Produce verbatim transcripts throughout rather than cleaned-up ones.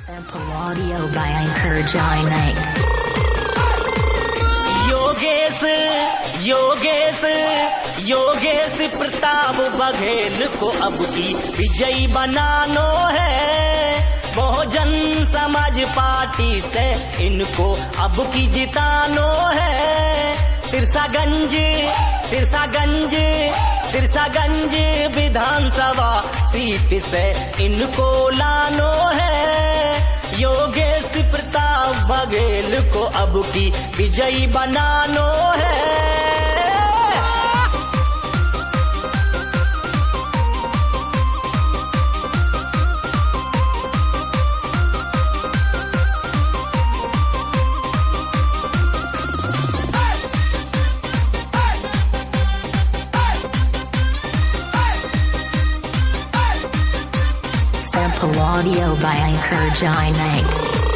Sample audio by Anchor Jainik. Yogesh Yogesh Yogesh Pratap Baghel को अब की विजयी बनानो है। बहुजन समाज पार्टी से इनको अब की जितानो है। तिरसागंज तिरसागंज तिरसागंज विधानसभा सीट से इनको लानो है। योगेश प्रताप बघेल को अब की विजयी बनानो है। Sample audio by Anchor Jainik.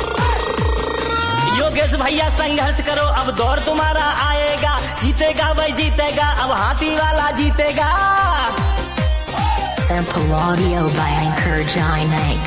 Yogesh भैया संघर्ष करो, अब दौर तुम्हारा आएगा। जीतेगा भाई जीतेगा, अब हाथी वाला जीतेगा। Sample audio by Anchor Jainik.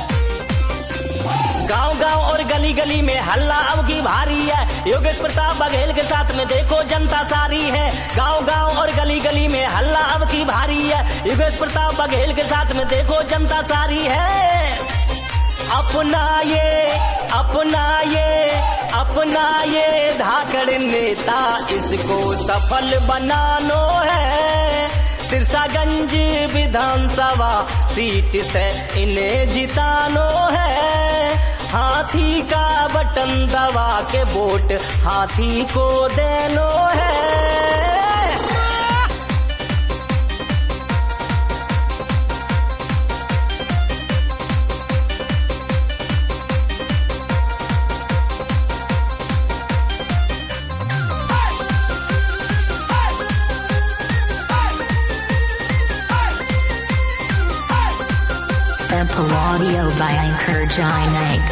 गांव गांव और गली गली में हल्ला अब की भारी है। योगेश प्रताप बघेल के साथ में देखो जनता सारी है। गांव गांव और गली गली में हल्ला अब की भारी है। योगेश प्रताप बघेल के साथ में देखो जनता सारी है। अपना ये अपना ये अपना ये धाकड़ नेता, इसको सफल बनानो है। तिरसागंज विधानसभा सीट से इन्हें जितानो है। हाथी का बटन दबा के वोट हाथी को देनो है। Sample audio by Anchor Jainik.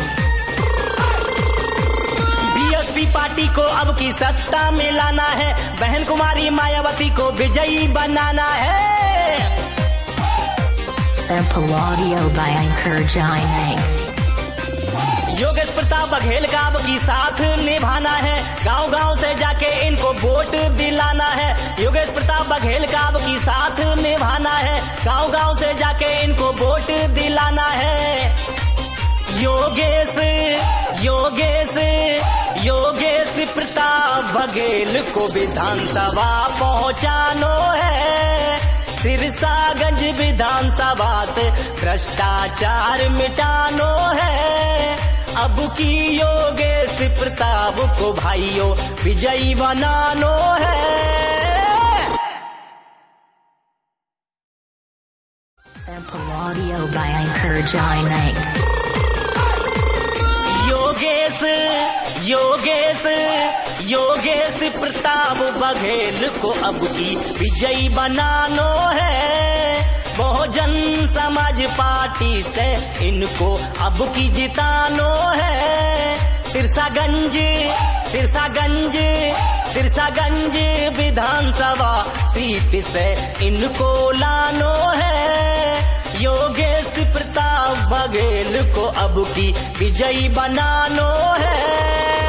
BSP party को अब की सत्ता में लाना है। बहन कुमारी मायावती को विजयी बनाना है। Sample audio by Anchor Jainik. Yogesh Pratap Baghel का अब की साथ निभाना है। गांव गांव से जाके इनको वोट दिलाना है। योगेश प्रताप बघेल का अब की साथ निभाना है। गांव गांव से जाके इनको वोट दिलाना है। योगेश योगेश योगेश प्रताप बघेल को विधानसभा पहुंचानो है। तिरसागंज विधानसभा से भ्रष्टाचार मिटानो है। अब की योगेश प्रताप को भाइयों विजयी बनानो है। Sample audio by Anchor Jainik. Yogesh Yogesh Yogesh Pratap Baghel को अब की विजयी बनानो है। बहुजन समाज पार्टी से इनको अब की जितानो है। तिरसागंज तिरसागंज तिरसागंज विधानसभा सीट से इनको लानो है। योगेश प्रताप बघेल को अब की विजयी बनानो है।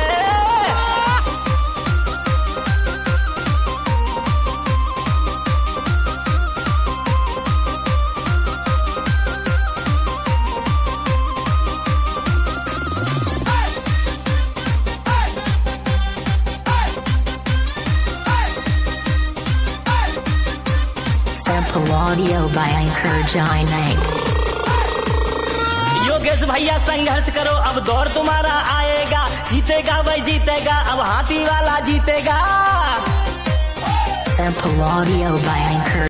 Sample audio by Anchor Jainik. Yogesh भैया संघर्ष करो, अब दौर तुम्हारा आएगा। जीतेगा भाई जीतेगा, अब हाथी वाला जीतेगा। Sample audio by Anchor